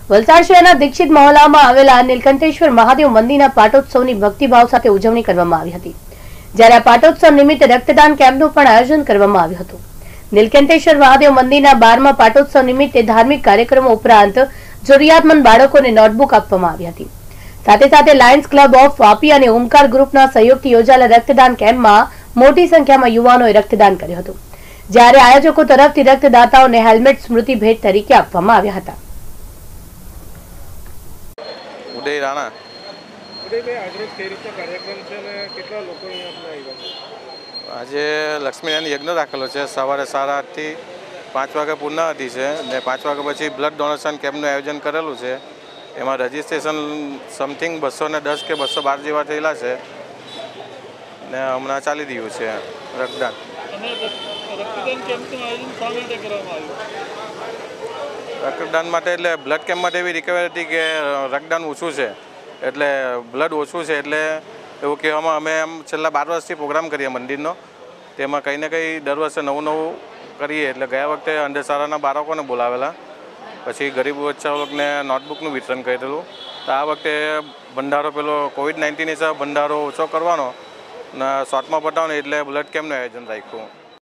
વલસાડ શહેરના દીક્ષિત મહોલ્લામાં આવેલા નીલકંઠેશ્વર મહાદેવ મંદિરના પાટોત્સવની ભક્તિભાવ સાથે ઉજવણી કરવામાં આવી હતી, જ્યારે આ પાટોત્સવ નિમિત્તે રક્તદાન કેમ્પનું પણ આયોજન કરવામાં આવ્યું હતું। નીલકંઠેશ્વર મહાદેવ મંદિરના 12મા પાટોત્સવ નિમિત્તે ધાર્મિક કાર્યક્રમો ઉપરાંત જરૂરિયાતમંદ બાળકોને નોટબુક આપવામાં આવી હતી। સાથે સાથે લાયન્સ ક્લબ ઓફ વાપી અને ઓમકાર ગ્રુપના સહયોગથી યોજાયેલા રક્તદાન કેમ્પમાં મોટી સંખ્યામાં યુવાનોએ રક્તદાન કર્યું હતું, જ્યારે આયોજકો તરફથી રક્તદાતાઓને હેલ્મેટ સ્મૃતિ ભેટ તરીકે આપવામાં આવ્યા હતા। ઉદય રાણા આજે લક્ષ્મીનારાયણ યજ્ઞ રાખેલો છે। સવારે 8:30 થી 5 વાગે પૂર્ણાહુતિ છે ને 5 વાગ્યા પછી બ્લડ ડોનેશન કેમ્પનું આયોજન કરેલું છે। એમાં રજિસ્ટ્રેશન સમથિંગ 210 કે 212 જેવા થયેલા છે ને હમણાં ચાલી રહ્યું છે રક્તદાન। રક્તદાન માટે એટલે બ્લડ કેમ્પ માટે એવી રિકવાયર હતી કે રક્તદાન ઓછું છે એટલે બ્લડ ઓછું છે એટલે એવું કહેવામાં અમે આમ છેલ્લા 12 વર્ષથી પ્રોગ્રામ કરીએ મંદિરનો, તેમાં કંઈ ને કંઈ દર વર્ષે નવું કરીએ। એટલે ગયા વખતે અંડરશાળાના બાળકોને બોલાવેલા, પછી ગરીબ બચ્ચાઓને નોટબુકનું વિતરણ કરેલું। તો આ વખતે ભંડારો પેલો COVID-19 હિસાબે ભંડારો ઓછો કરવાનો ને શોર્ટમાં પતાવવાનો એટલે બ્લડ કેમ્પનું આયોજન રાખ્યું।